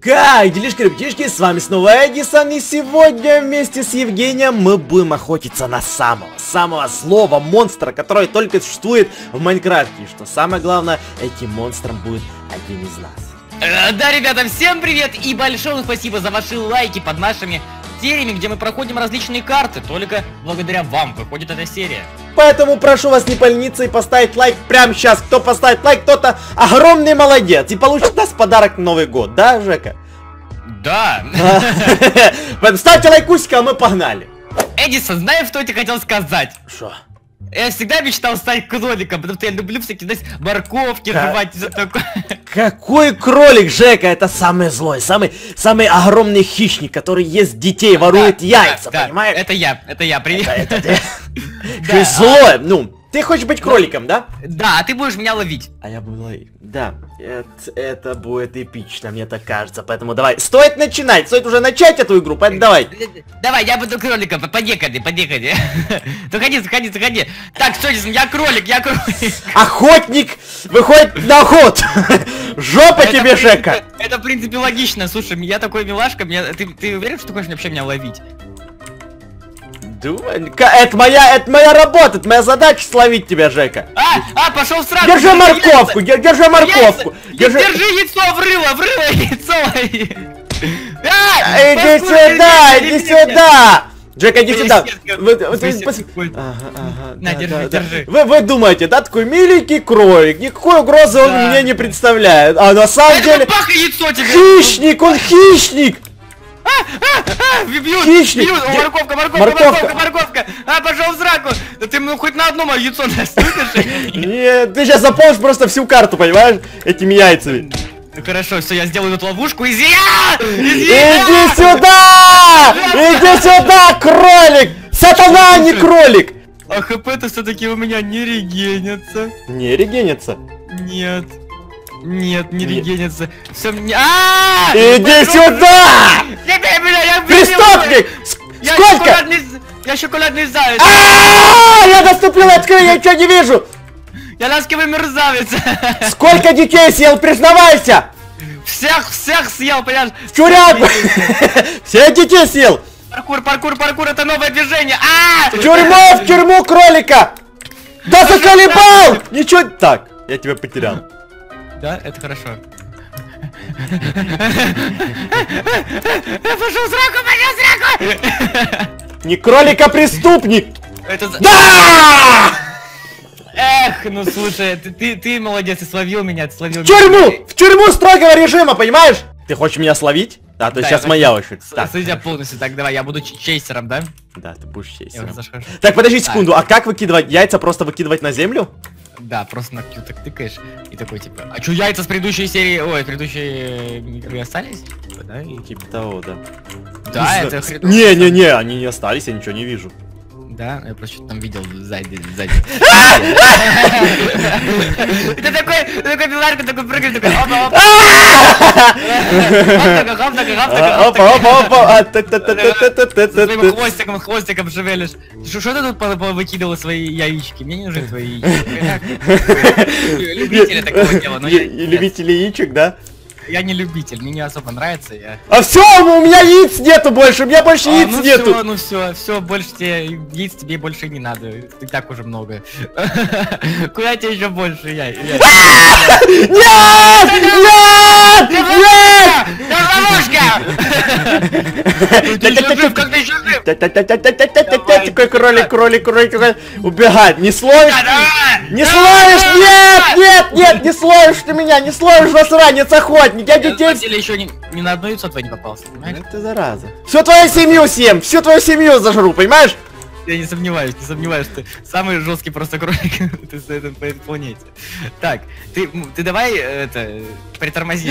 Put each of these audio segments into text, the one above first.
Как делишки, ребятишки, с вами снова Эдисон, и сегодня вместе с Евгением мы будем охотиться на самого злого монстра, который только существует в Майнкрафте. И что самое главное, этим монстром будет один из нас. Да, ребята, всем привет и большое спасибо за ваши лайки под нашими сериями, где мы проходим различные карты. Только благодаря вам выходит эта серия. Поэтому прошу вас не полениться и поставить лайк прямо сейчас. Кто поставит лайк, тот-то огромный молодец и получит нас подарок на Новый год, да, Жека? Да. Ставьте лайкусик, а мы погнали. Эдисон, знаешь, что я тебе хотел сказать? Что? Я всегда мечтал стать кроликом, потому что я люблю всякие, знаете, морковки жевать и за такое. Какой кролик, Жека? Это самый злой, самый огромный хищник, который ест детей, ворует яйца, понимаешь? Это я, привет. Это ты? Ты злой, ну, ты хочешь быть кроликом, да? Да, а ты будешь меня ловить. А я буду ловить. Да, это будет эпично, мне так кажется, поэтому давай. Стоит начинать, стоит уже начать эту игру, поэтому давай. Давай, я буду кроликом, подъехали. Заходи. Так, что здесь, я кролик. Охотник выходит на охоту. Жопа тебе, Жека. Это, в принципе, логично. Слушай, я такой милашка, ты уверен, что ты хочешь вообще меня ловить? Думаю, это моя работа, это моя задача словить тебя, Жека. Пошел в сраку. Держи морковку, держи морковку. Держи яйцо, в рыло яйцо. Иди сюда. Жека, иди сюда. На, держи. Вы думаете, да, такой миленький кролик, никакой угрозы он мне не представляет. А на самом деле хищник, он хищник. Бьют! Морковка! Пошел в сраку! Да ты хоть на одно мое яйцо наступишь? Нет, ты сейчас заполнишь просто всю карту, понимаешь? Этими яйцами. Ну хорошо, все, я сделаю эту ловушку. Иди сюда, кролик! Сатана, а не кролик! А хп-то все-таки у меня не регенится. Не регенится? Нет, не регенится. Все мне. Иди сюда! Преступник! Сколько? Я шоколадный заяц. Я наступил, открой, я ничего не вижу! Я ласковый мерзавец. Сколько детей съел, признавайся! Всех съел, понимаешь? В тюрягу! Всех детей съел! Паркур, это новое движение. В тюрьму кролика! Да заколебал! Ничего. Так, я тебя потерял. Да, это хорошо. Пошел в сраку! Не кролик, а преступник! Да! Эх, ну слушай, ты молодец, ты словил меня, В тюрьму строгого режима, понимаешь? Ты хочешь меня словить? Да, то сейчас моя очередь. Судя полностью, так давай, я буду чейсером, да? Да, ты будешь чейсером. Так, так, подожди секунду, а как выкидывать яйца? Просто выкидывать на землю? Да, просто на Q так тыкаешь и такой типа. А чё, яйца с предыдущей серии, предыдущие игры остались? Да, и типа того, да. Да, это хреново. Не, они не остались, я ничего не вижу. Да, я просто что-то там видел сзади. Ты такой беларка, такой прыгаешь, такой опа. Хвостиком шевелишь. Что ты тут выкидывал свои яички? Мне не нужны твои яички. Любители такого дела. Любители яичек, да? Я не любитель, мне не особо нравится, А все, у меня яиц нету больше, у меня больше яиц нету. Ну все, больше тебе яиц тебе больше не надо, ты так уже много. Куда тебе еще больше яиц? Нет! Как ты еще жив? Такой кролик. Убегать, не словишь? Не словишь, нет, не словишь ты меня, не словишь, засранец, охотник. Я детей... еще ни на одно яйцо твое не попался, понимаешь? Это зараза. Всю твою семью съем, всю твою семью зажру, понимаешь? Я не сомневаюсь, ты самый жесткий просто кролик по этой планете. Так, ты давай притормози.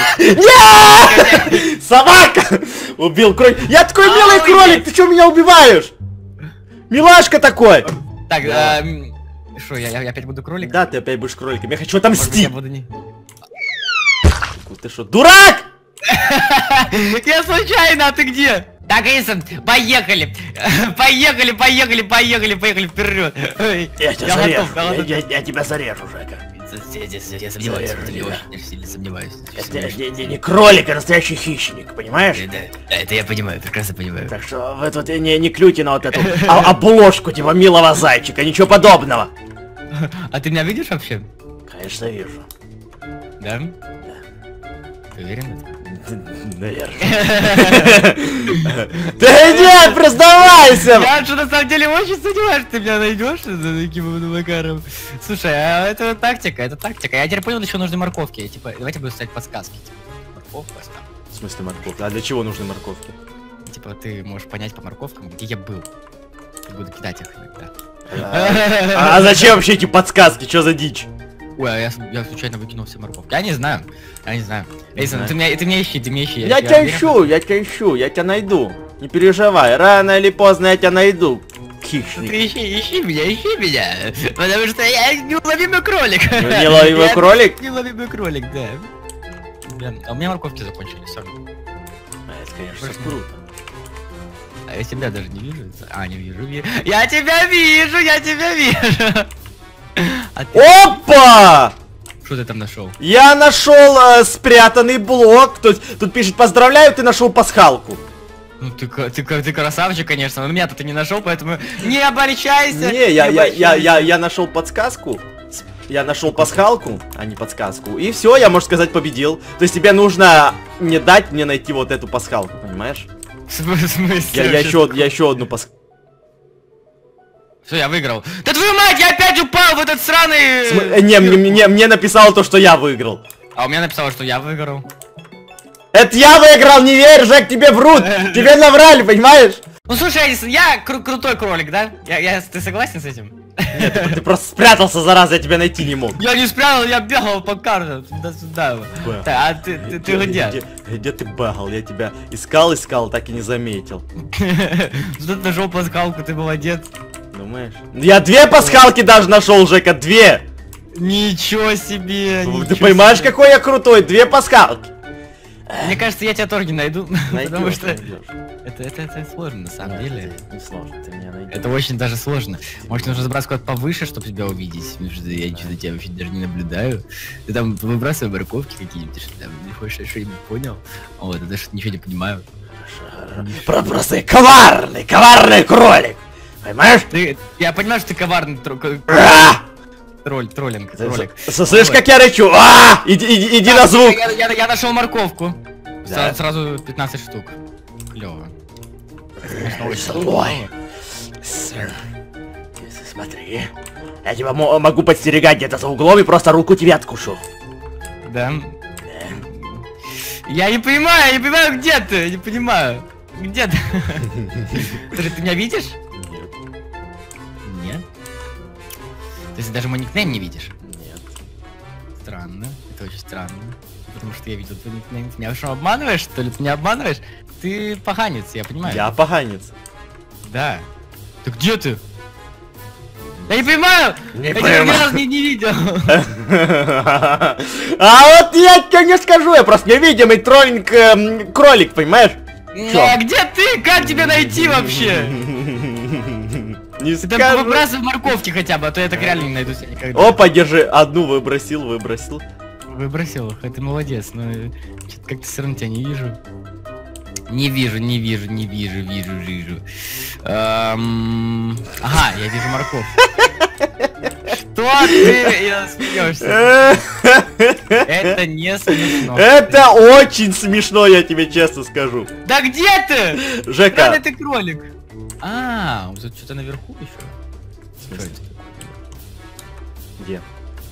Нет! Собака! Убил кролик. Я такой милый кролик, ты что меня убиваешь? Милашка такой. Так, что, я опять буду кроликом? Да, ты опять будешь кроликом, я хочу отомстить. Ты что, дурак? Я случайно, а ты где? Так, Эйсон, поехали! Поехали вперед! Я тебя зарежу, Жека. Я сомневаюсь, я очень сильно сомневаюсь. Это не кролик, а настоящий хищник, понимаешь? Да, это я понимаю, прекрасно понимаю. Так что вы тут не клюйте на вот эту обложку, типа милого зайчика, ничего подобного. А ты меня видишь вообще? Конечно, вижу. Да? Ты уверен? Наверное. Да нет, признавайся! Я что на самом деле очень сомневаюсь, что ты меня найдешь за таким макаром. Слушай, а это тактика, это тактика. Я теперь понял, для чего нужны морковки. Типа, давайте буду ставить подсказки. Типа, морковка там. В смысле морковки? А для чего нужны морковки? Типа, ты можешь понять по морковкам, где я был. Я буду кидать их иногда. А зачем вообще эти подсказки? Что за дичь? Ой, а я случайно выкинул все морковки. Я не знаю. Эйсон, ты меня ищи. Я тебя ищу, я тебя найду. Не переживай, рано или поздно я тебя найду. Хищник. Ты ищи меня. Потому что я неуловимый кролик. Неуловимый кролик? Неуловимый кролик, да. А у меня морковки закончились, сори. Это, конечно, круто. А я тебя даже не вижу. А, не вижу. Я тебя вижу. Опа! Что ты там нашел? Я нашел спрятанный блок. Тут пишет: поздравляю, ты нашел пасхалку. Ну ты красавчик, конечно, но меня-то ты не нашел, поэтому не обольщайся. Не, я нашел подсказку. Я нашел пасхалку, а не подсказку. И все, я, можно сказать, победил. То есть тебе нужно не дать мне найти вот эту пасхалку, понимаешь? В смысле? Я еще одну пасхалку. Все, я выиграл. Да твою мать, я опять упал в этот сраный... Мне написало то, что я выиграл. А у меня написало, что я выиграл. Это я выиграл, не верь, Жек, тебе врут. Тебе наврали, понимаешь? Ну слушай, Эдисон, я крутой кролик, да? Ты согласен с этим? Нет, ты просто спрятался, зараза, я тебя найти не мог. Я не спрятал, я бегал по карте туда-сюда. А ты где? Где ты бегал? Я тебя искал, так и не заметил. Что ты нашел пасхалку, ты молодец. Думаешь? Я 2 пасхалки даже нашел, Жека, 2! Ничего себе! Ты понимаешь, какой я крутой? 2 пасхалки! Мне кажется, я тебя тоже не найду, потому что найдешь. это сложно на самом деле. Не сложно, ты меня найдешь. Это очень даже сложно. Может, нужно забраться куда-то повыше, чтобы тебя увидеть, потому что я что-то тебя вообще даже не наблюдаю. Ты там выбрасывай морковки какие-нибудь, ты что там не хочешь, что-нибудь понял? Вот, я даже ничего не понимаю. Просто коварный кролик! Понимаешь? Я понимаю, что ты коварный троллинг. Слышишь, как я рычу? Иди на звук! Я нашел морковку. Сразу 15 штук. Клево. Ой. Смотри. Я тебя могу подстерегать где-то за углом и просто руку тебе откушу. Да? Я не понимаю, где ты? Не понимаю. Где ты? Слушай, ты меня видишь? Нет. То есть даже мой никнейм не видишь? Нет. Странно. Это очень странно. Потому что я видел твой никнейм. Ты меня что, обманываешь, что ли? Ты меня обманываешь? Ты поганец, я понимаю. Я поганец. Да. Ты где ты? Я не понимаю! Я тебя ни разу не видел. А вот я тебе не скажу, я просто невидимый троллинг кролик, понимаешь? А где ты? Как тебя найти вообще? Не Ты там скажу. выбрасывай морковки хотя бы, а то я так реально не найду себя никогда. Опа, держи, одну выбросил. Выбросил, ты молодец, но что-то как-то все равно тебя не вижу. Не вижу. Ага, я вижу морковку. Что ты смеешься? Это не смешно. Это очень смешно, я тебе честно скажу. Да где ты? Жека. Странный ты кролик. А, тут что-то наверху еще. Где?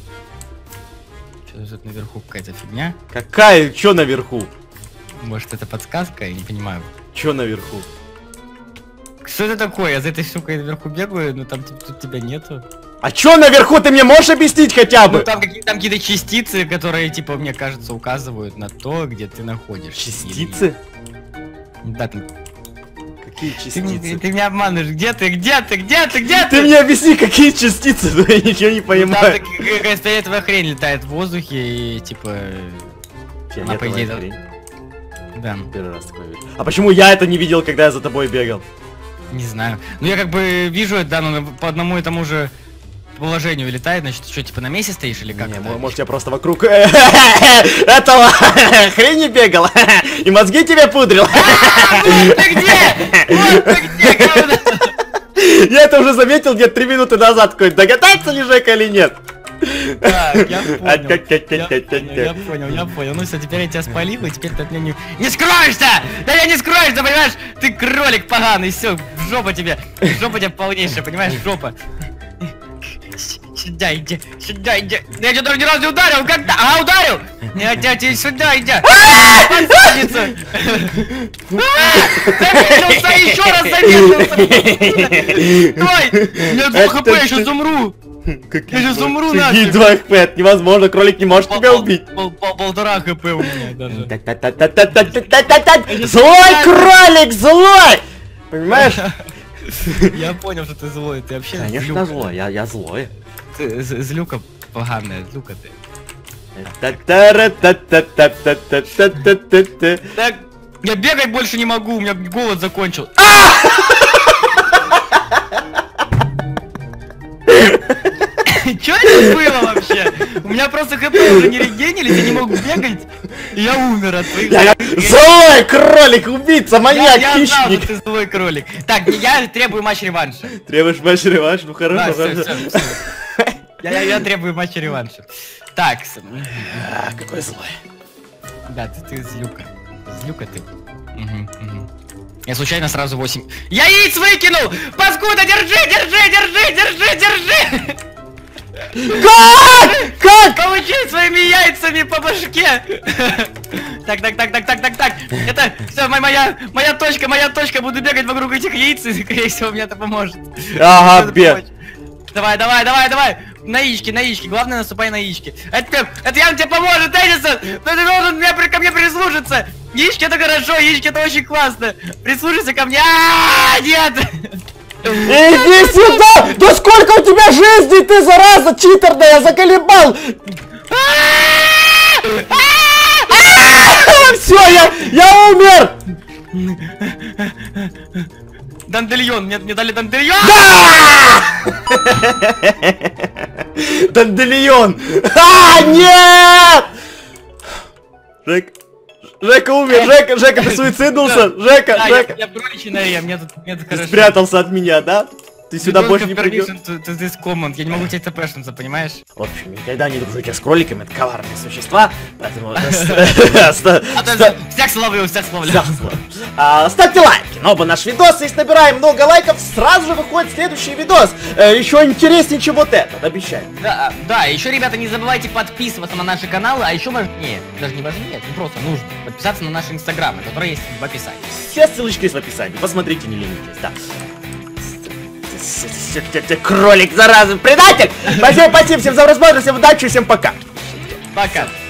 Что тут наверху какая-то фигня? Какая? Чё наверху? Может это подсказка? Я не понимаю. Чё наверху? Что это такое? Я за этой штукой наверху бегаю, но там тут тебя нету. А чё наверху? Ты мне можешь объяснить хотя бы? Ну там какие-то частицы, которые, типа, мне кажется, указывают на то, где ты находишься. Частицы? Да, там... Какие частицы? Ты меня обманываешь. Где ты? Ты мне объясни, какие частицы, но я ничего не понимаю. Там какая-то фиолетовая хрень летает в воздухе и, типа... Она, по идее, хрень? Да. Первый раз такое вижу. А почему я это не видел, когда я за тобой бегал? Не знаю. Ну я как бы вижу это, да, но по одному и тому же по положению летает, значит, что, типа, на месте стоишь или как? Не, может, я просто вокруг этого хрени бегал и мозги тебе пудрил. Ты где? Вот ты где? Я это уже заметил где-то 3 минуты назад. Догадается ли Жека или нет? Так, я понял. Ну все, теперь я тебя спалил, и теперь ты от меня не скроешься! Да я не скроешься, понимаешь? Ты кролик поганый, все, жопа тебе полнейшая, понимаешь, жопа. Сюда иди. Я тебя даже ни разу не ударил, когда? Ага, ударил! Я тебя сюда иди. Подсадница! Замедлился, еще раз замедлился! Стой! У меня 2 хп, я сейчас умру! Я сейчас умру нафиг! 2 хп, это невозможно, кролик не может тебя убить. 1,5 хп у меня даже. Злой кролик, злой! Понимаешь? Я понял, что ты злой, ты вообще Конечно злой, я злой. Злюка поганая, злюка ты. Так, я бегать больше не могу, у меня голод закончил. Чё это было вообще? У меня просто хп уже не регенились, я не мог бегать, и я умер от твоих... Злой кролик, убийца, маньяк, Я знал, хищник. что ты злой кролик. Так, я требую матч-реванша. Требуешь матч-реванш? Ну хорошо, Да, все. Я требую матч-реванша. Так. Какой злой. Да, ты злюка. Злюка ты. Я случайно сразу 8 яиц выкинул! Паскуда, держи! Как? Получи своими яйцами по башке! Так. Это все, моя точка, буду бегать вокруг этих яиц, и, скорее всего, мне это поможет. Ага, бег. Давай! На яички, главное наступай на яички. Это явно тебе поможет, Эдисон! Но ты должен ко мне прислушаться! Яички это хорошо, яички это очень классно! Прислушайся ко мне! Нет! Иди сюда! Да сколько у тебя жизни, ты, зараза, читерная, заколебал! Все, я умер! Дандельон, мне дали дандельон! Дандельон! Нет! Жека умер, Жека, ты суициднулся? Жека! Я в кроличьей норе, мне тут хорошо. Ты спрятался от меня, да? Ты сюда больше не придешь. Я не могу тебе тпшнуться, понимаешь? В общем, никогда не дружите с кроликами, это коварные существа, поэтому... Всех словлю. Ставьте лайки, но оба наш видос, если набираем много лайков, сразу же выходит следующий видос. Еще интереснее, чем вот этот, обещаю. Да, еще, ребята, не забывайте подписываться на наши каналы, а еще важнее, даже не важнее, просто нужно подписаться на наши инстаграмы, которые есть в описании. Все ссылочки есть в описании, посмотрите, не ленитесь, да. Кролик, зараза, предатель! Спасибо всем за просмотр, всем удачи, всем пока. Пока.